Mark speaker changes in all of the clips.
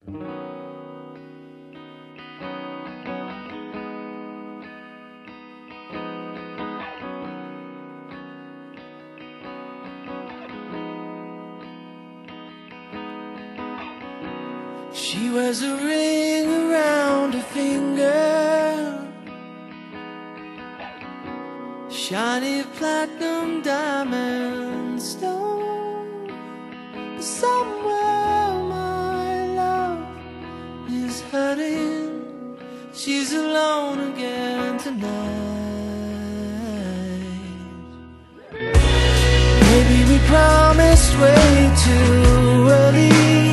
Speaker 1: She wears a ring around her finger, shiny platinum diamond stone. Somewhere my love is hurting. She's alone again tonight. Maybe we promised way too early.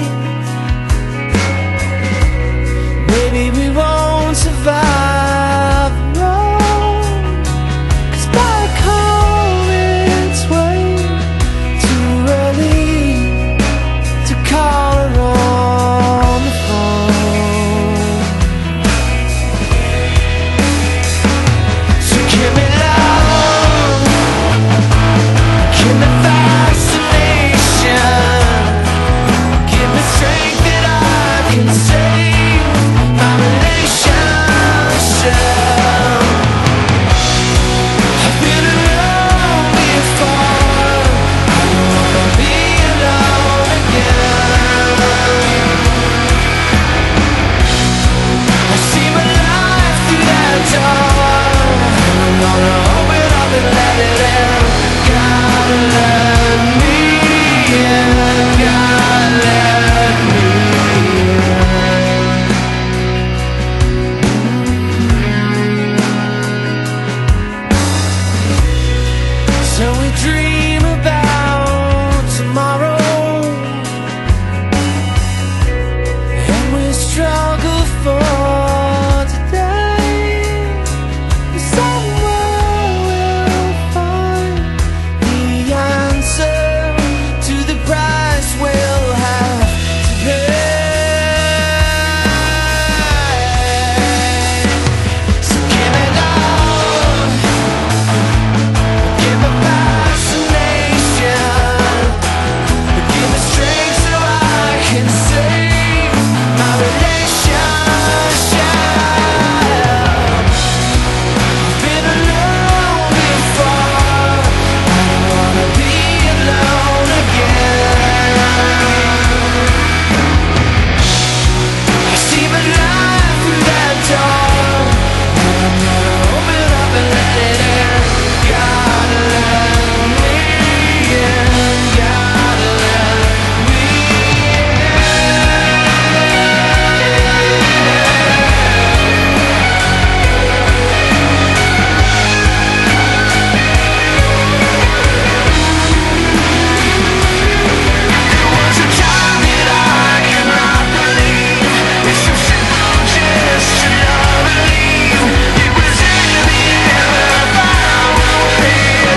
Speaker 1: Maybe we won't survive the road, 'cause back home it's way too early to call her on the phone. So give me love, give me fascination, give me strength that I can save my relationship. I've been alone before, I don't wanna be alone again. I see my life through that door, I'm gonna open up and let it in. Gotta let me in, gotta let me in. So we dream about tomorrow, and we struggle for today. Somewhere we'll find the answer to the price we'll have to pay. So give me love, give me fascination, give me strength so I can save my relationship. I've been alone before, I don't wanna be alone again. I see my life through that door, and I'm gonna open up and let it in. Gotta let me in, gotta let me There was a time that I cannot believe. It's so simple just to love and leave. It was in the air, but I will wait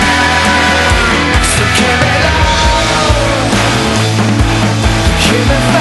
Speaker 1: again. So give me love, give me